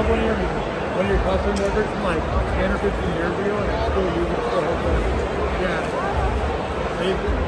one of your custom workers from like 10 or 15 years ago and it's still using it for the whole thing. Yeah.